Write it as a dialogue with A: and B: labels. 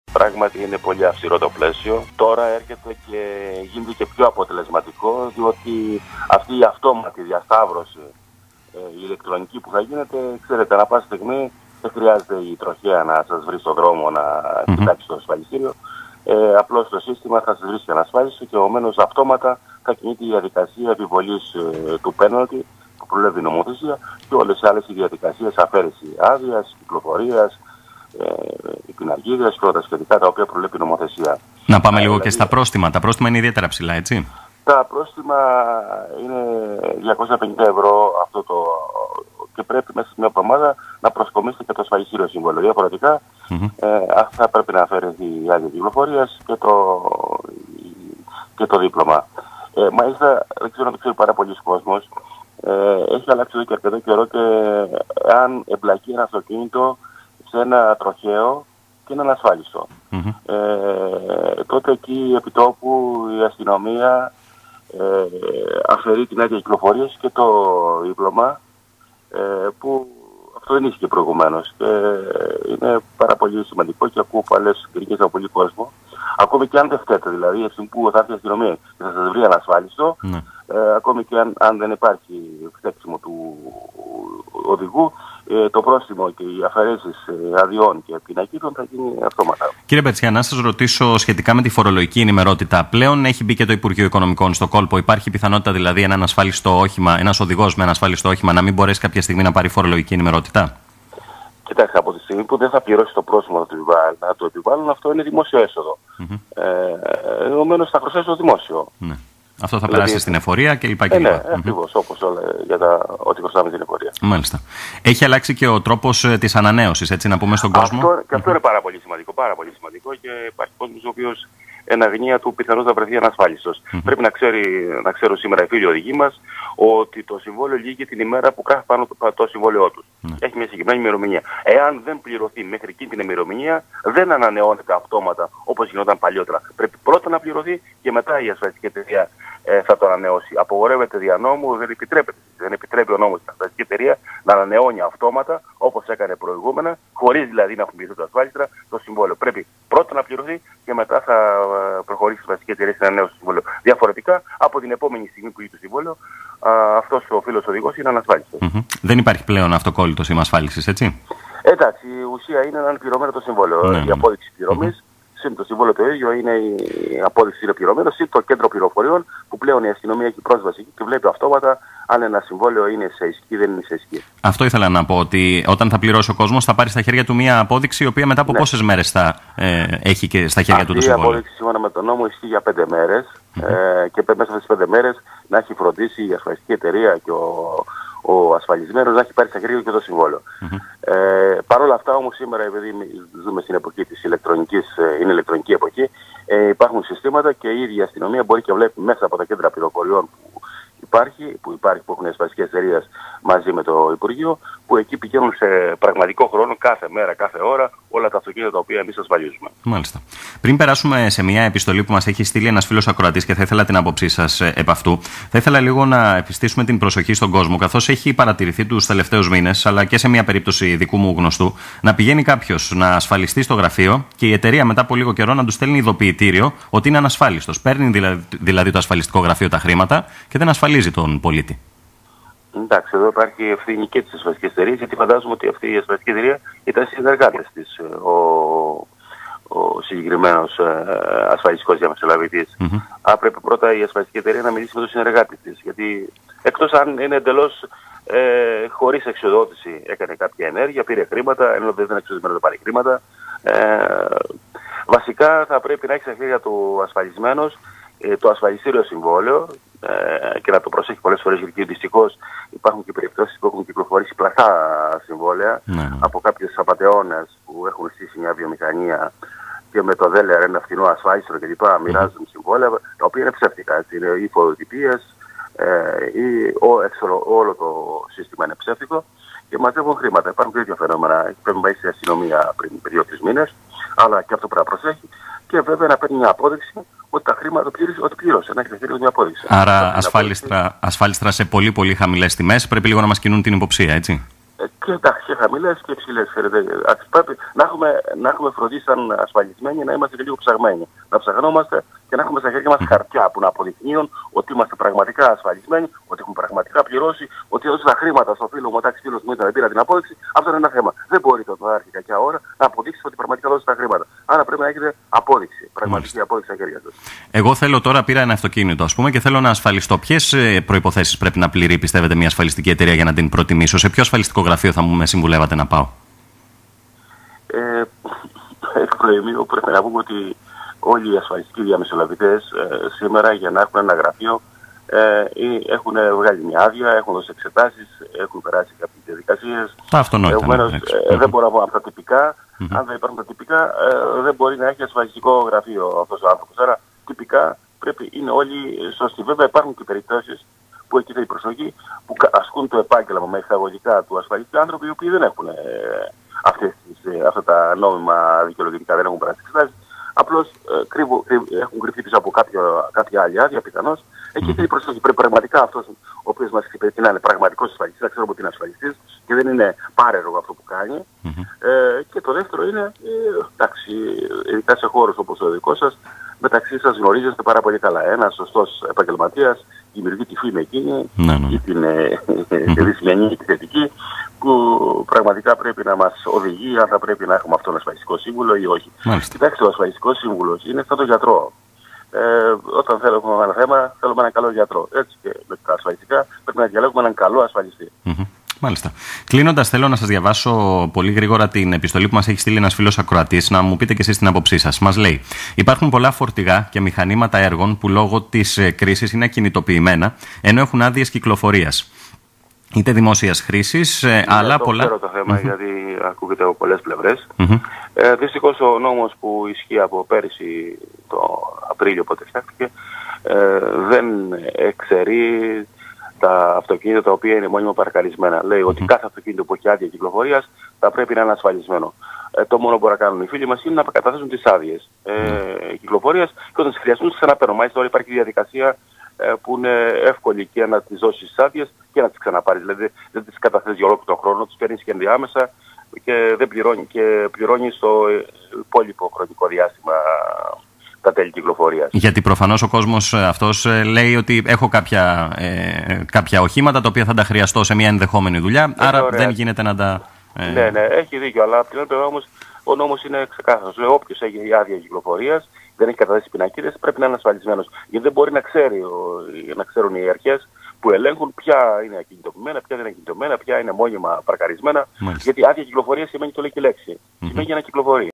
A: Πράγματι είναι πολύ αυστηρό το πλαίσιο. Τώρα έρχεται και γίνεται και πιο αποτελεσματικό, διότι αυτή η αυτόματη διασταύρωση η ηλεκτρονική που θα γίνεται, ξέρετε, ανά πάση στιγμή δεν χρειάζεται η τροχέα να σας βρει στον δρόμο να κοιτάξει το ασφαλιστήριο. Απλώς το σύστημα θα σας βρίσκει ανασφάλιστο και επομένως αυτόματα θα κινείται η διαδικασία επιβολής του πέναλτι που προβλέπει η νομοθεσία και όλες οι άλλες οι διαδικασίες αφαίρεση άδειας, κυκλοφορίας, πινακίδες και όλα τα σχετικά τα οποία προβλέπει η νομοθεσία.
B: Να πάμε λίγο και στα πρόστιμα. Τα πρόστιμα είναι ιδιαίτερα ψηλά, έτσι.
A: Τα πρόστιμα είναι 250 ευρώ αυτό και πρέπει μέσα σε μια εβδομάδα να προσκομίσετε και το ασφαλιστήριο σύμβολο. Διαφορετικά θα πρέπει να αφαιρεθεί η άδεια κυκλοφορίας και το δίπλωμα. Μάλιστα, δεν ξέρω αν το ξέρει πάρα πολλοί κόσμος, έχει αλλάξει εδώ και αρκετό καιρό και αν εμπλακεί ένα αυτοκίνητο σε ένα τροχαίο και είναι ανασφάλιστο. Τότε εκεί επί τόπου η αστυνομία αφαιρεί την άδεια κυκλοφορίας και το δίπλωμα που αυτό δεν ίσχυε προηγουμένως και είναι πάρα πολύ σημαντικό και ακούω άλλες κριτικές από πολύ κόσμο. Ακόμη και αν δεν φταίτε, δηλαδή έτσι που θα έρθει η αστυνομία και θα σας βρει ανασφάλιστο, ακόμη και αν δεν υπάρχει φταίξιμο του οδηγού, το πρόστιμο και οι αφαιρέσεις αδειών και πινακίδων θα γίνει αυτόματα.
B: Κύριε Μπερτσιά, να σας ρωτήσω σχετικά με τη φορολογική ενημερότητα. Πλέον έχει μπει και το Υπουργείο Οικονομικών στο κόλπο. Υπάρχει πιθανότητα δηλαδή ένας οδηγός με ανασφάλιστο όχημα να μην μπορέσει κάποια στιγμή να πάρει φορολογική ενημερότητα?
A: Κοιτάξτε, από τη στιγμή που δεν θα πληρώσει το πρόστιμο να το επιβάλλουν, αυτό είναι δημόσιο έσοδο. Επομένως θα χρωστάει στο δημόσιο.
B: Αυτό θα περάσει στην εφορία κλπ.
A: Ναι, ακριβώς, όπως όλα για ό,τι χρωστάμε στην εφορία.
B: Μάλιστα. Έχει αλλάξει και ο τρόπος της ανανέωσης, έτσι να πούμε στον κόσμο.
A: Αυτό είναι πάρα πολύ σημαντικό. Πάρα πολύ σημαντικό και υπάρχει κόσμος ο οποίος εν αγνία του πιθανώς θα βρεθεί ανασφάλιστος. Πρέπει να ξέρουν σήμερα οι φίλοι οδηγοί μας ότι το συμβόλαιο λύγει την ημέρα που γράφει πάνω το συμβόλαιό τους. Έχει μια συγκεκριμένη ημερομηνία. Εάν δεν πληρωθεί μέχρι εκείνη την ημερομηνία, δεν ανανεώνεται αυτόματα όπως γινόταν παλιότερα. Πρέπει πρώτα να πληρωθεί και μετά η ασφαλιστική εταιρεία θα το ανανεώσει. Απογορεύεται δια νόμου, δεν επιτρέπει ο νόμος στην ασφαλιστική εταιρεία να ανανεώνει αυτόματα όπως έκανε προηγούμενα, χωρίς δηλαδή να έχουν πληρωθεί το ασφάλιστρα το συμβόλαιο. Πρέπει πρώτα να πληρωθεί και μετά θα προχωρήσει η ασφαλιστική εταιρεία στην ανανέωση του συμβόλαιου. Διαφορετικά, από την επόμενη στιγμή που γίνει το συμβόλαιο, αυτός ο φίλος οδηγός είναι ανασφάλιστος.
B: Δεν υπάρχει πλέον αυτοκόλλητο σήμα ασφάλισης, έτσι.
A: Εντάξει, η ουσία είναι να είναι πληρωμένο το συμβόλαιο. Η απόδειξη πληρωμής. Συν το συμβόλαιο το ίδιο είναι η απόδειξη είναι πληρωμένο, συν το κέντρο πληροφοριών που πλέον η αστυνομία έχει πρόσβαση και βλέπει αυτόματα αν ένα συμβόλαιο είναι σε ισχύ ή δεν είναι σε ισχύ.
B: Αυτό ήθελα να πω, ότι όταν θα πληρώσει ο κόσμος θα πάρει στα χέρια του μια απόδειξη η οποία μετά από πόσες μέρες θα έχει και στα χέρια του το συμβόλαιο?
A: Η απόδειξη σύμφωνα με τον νόμο ισχύει για 5 μέρες και μέσα στις 5 μέρες να έχει φροντίσει η ασφαλιστική εταιρεία και ο ασφαλισμένος να έχει πάρει στα χέρια του και το συμβόλαιο. Παρ' όλα αυτά όμως σήμερα, επειδή ζούμε στην εποχή της είναι ηλεκτρονική εποχή, υπάρχουν συστήματα και η ίδια αστυνομία μπορεί και βλέπει μέσα από τα κέντρα πληροφοριών που έχουν οι ασφαλιστικές εταιρείες μαζί με το Υπουργείο, που εκεί πηγαίνουν σε πραγματικό χρόνο, κάθε μέρα, κάθε ώρα, όλα τα αυτοκίνητα τα οποία εμείς ασφαλίζουμε.
B: Μάλιστα. Πριν περάσουμε σε μια επιστολή που μας έχει στείλει ένας φίλος ακροατής και θα ήθελα την άποψή σας επ' αυτού, θα ήθελα λίγο να επιστήσουμε την προσοχή στον κόσμο, καθώς έχει παρατηρηθεί τους τελευταίους μήνες, αλλά και σε μια περίπτωση δικού μου γνωστού, να πηγαίνει κάποιος να ασφαλιστεί στο γραφείο και η εταιρεία μετά από λίγο καιρό να του στέλνει ειδοποιητήριο ότι είναι ανασφάλιστος. Παίρνει δηλαδή το ασφαλιστικό γραφείο τα χρήματα και δεν ασφαλίζει τον πολίτη.
A: Εντάξει, εδώ υπάρχει ευθύνη και της ασφαλιστικής εταιρείας, γιατί φαντάζομαι ότι αυτή η ασφαλιστική εταιρεία ήταν συνεργάτες της, ο συγκεκριμένος ασφαλιστικός διαμεσολαβητής. Άρα πρέπει πρώτα η ασφαλιστική εταιρεία να μιλήσει με τον συνεργάτη της, γιατί εκτός αν είναι εντελώς χωρίς εξοδότηση έκανε κάποια ενέργεια, πήρε χρήματα, ενώ δεν είναι εξοδοτημένο να πάρει χρήματα. Βασικά θα πρέπει να έχει στα χέρια του ασφαλισμένος το ασφαλιστήριο συμβόλαιο και να το προσέχει πολλές φορές, γιατί δυστυχώς υπάρχουν και περιπτώσεις που έχουν κυκλοφορήσει πλαστά συμβόλαια από κάποιους απατεώνες που έχουν στήσει μια βιομηχανία και με το δέλεαρ ένα φθηνό ασφάλιστρο κλπ. Μοιράζουν συμβόλαια τα οποία είναι ψεύτικα. Έτσι, είναι ή φοροτυπίες ή όλο το σύστημα είναι ψεύτικο και μαζεύουν χρήματα. Υπάρχουν και τέτοια φαινόμενα. Πρέπει να πάει στην αστυνομία πριν 2-3 μήνες, αλλά και αυτό πρέπει να προσέχει. Και βέβαια να παίρνει μια απόδειξη ότι τα χρήματα ότι πλήρωσε. Να έχει χέρι μια απόδειξη.
B: Άρα ασφάλιστρα σε πολύ πολύ χαμηλές τιμές πρέπει λίγο να μας κινούν την υποψία, έτσι.
A: Και χαμηλές και υψηλές. Πρέπει να έχουμε φροντίσει σαν ασφαλισμένοι να είμαστε και λίγο ψαγμένοι. Να ψαγνόμαστε και να έχουμε στα χέρια μας χαρτιά που να αποδεικνύουν ότι είμαστε πραγματικά ασφαλισμένοι, ότι έχουμε πραγματικά πληρώσει, ότι έδωσε τα χρήματα στο φίλο μου, εντάξει, φίλος μου ήταν, πήρα την απόδειξη. Αυτό είναι ένα θέμα. Δεν μπορείτε όταν έρθει κακιά ώρα να αποδείξετε ότι πραγματικά δώσετε τα χρήματα. Άρα πρέπει να έχετε απόδειξη, πραγματική απόδειξη στα χέρια σας.
B: Εγώ θέλω τώρα, πήρα ένα αυτοκίνητο, ας πούμε, και θέλω να ασφαλιστώ. Ποιες προϋποθέσεις πρέπει να πληρεί, πιστεύετε, μια ασφαλιστική εταιρεία για να την προτιμήσω? Σε ποιο ασφαλιστικό γραφείο θα μου με συμβουλεύατε να πάω?
A: Εκ προημίου πρέπει να πούμε ότι όλοι οι ασφαλιστικοί διαμεσολαβητές σήμερα για να έχουν ένα γραφείο έχουν βγάλει μια άδεια, έχουν δώσει εξετάσεις, έχουν περάσει κάποιες διαδικασίες.
B: Τα αυτονόητα.
A: Επομένως, δεν μπορώ να πω από τα τυπικά. Αν δεν υπάρχουν τα τυπικά, δεν μπορεί να έχει ασφαλιστικό γραφείο αυτός ο άνθρωπος. Άρα, τυπικά είναι όλοι σωστοί. Βέβαια, υπάρχουν και περιπτώσεις που εκεί θα η προσοχή, που ασκούν το επάγγελμα με εισαγωγικά του ασφαλιστικού άνθρωποι, οι οποίοι δεν έχουν αυτά τα νόμιμα δικαιολογητικά, δεν έχουν περάσει εξετάσεις. Απλώς έχουν κρυφτεί πίσω από κάποια άλλη άδεια, πιθανώς. Εκεί θέλει προσοχή. Πρέπει πραγματικά αυτός ο οποίος μας εξυπηρετεί να είναι πραγματικός ασφαλιστής, να ξέρουμε ότι είναι ασφαλιστής και δεν είναι πάρεργο αυτό που κάνει. Και το δεύτερο είναι, εντάξει, ειδικά σε χώρους όπως ο δικός σας, μεταξύ σας γνωρίζεστε πάρα πολύ καλά. Ένας σωστός επαγγελματίας δημιουργεί τη φήμη εκείνη, ή την δυσμενή ή τη θετική, που πραγματικά πρέπει να μας οδηγεί αν θα πρέπει να έχουμε αυτόν τον ασφαλιστικό σύμβουλο ή όχι. Κοιτάξτε, ο ασφαλιστικός σύμβουλος είναι σαν τον γιατρό. Όταν θέλουμε ένα θέμα, θέλουμε έναν καλό γιατρό. Έτσι και με τα ασφαλιστικά πρέπει να διαλέγουμε έναν καλό ασφαλιστή.
B: Μάλιστα. Κλείνοντας, θέλω να σας διαβάσω πολύ γρήγορα την επιστολή που μας έχει στείλει ένας φίλος ακροατής, να μου πείτε και εσείς την άποψή σας. Μας λέει: υπάρχουν πολλά φορτηγά και μηχανήματα έργων που λόγω της κρίσης είναι ακινητοποιημένα, ενώ έχουν άδειες κυκλοφορίας. Είτε δημόσιας χρήσης, αλλά πολλά.
A: Δεν ξέρω το θέμα, γιατί ακούγεται από πολλές πλευρές. Δυστυχώς ο νόμος που ισχύει από πέρυσι, το Απρίλιο, πότε φτιάχτηκε, δεν εξαιρεί τα αυτοκίνητα τα οποία είναι μόνιμα παρκαρισμένα. Λέει ότι κάθε αυτοκίνητο που έχει άδεια κυκλοφορίας θα πρέπει να είναι ασφαλισμένο. Το μόνο που μπορούν να κάνουν οι φίλοι μας είναι να καταθέσουν τις άδειες κυκλοφορίας και όταν τις χρειαστούν τις ξαναπαίρνουν. Μάλιστα τώρα υπάρχει διαδικασία που είναι εύκολη και να τις δώσεις τις άδειες και να τις ξαναπάρεις. Δηλαδή δεν τις καταθέσεις για ολόκληρο τον χρόνο, τις παίρνεις και ενδιάμεσα και δεν πληρώνεις στο υπόλοιπο χρονικό διάστημα τα τέλη κυκλοφορίας.
B: Γιατί προφανώς ο κόσμος αυτός λέει ότι έχω κάποια οχήματα τα οποία θα τα χρειαστώ σε μια ενδεχόμενη δουλειά, άρα δεν γίνεται να τα...
A: Ναι, έχει δίκιο, αλλά πλέον όμως ο νόμος είναι ξεκάθαρος. Όποιος έχει άδεια κυκλοφορίας, δεν έχει καταθέσει πινακίδες, πρέπει να είναι ασφαλισμένος. Γιατί δεν μπορεί να ξέρουν οι αρχές που ελέγχουν ποια είναι ακινητοποιημένα, ποια δεν είναι ακινητοποιημένα, ποια είναι μόνιμα παρκαρισμένα. Γιατί άδεια κυκλοφορία σημαίνει, το λέει και η λέξη. Σημαίνει για να κυκλοφορεί.